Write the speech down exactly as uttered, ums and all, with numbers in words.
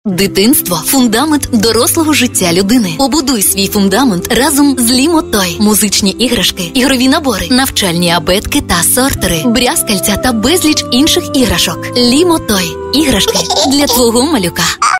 Дитинство – фундамент дорослого життя людини. Побудуй свій фундамент разом з Лімотой. Музичні іграшки, ігрові набори, навчальні абетки та сортери, брязкальця та безліч інших іграшок. Лімотой. Іграшки для твого малюка.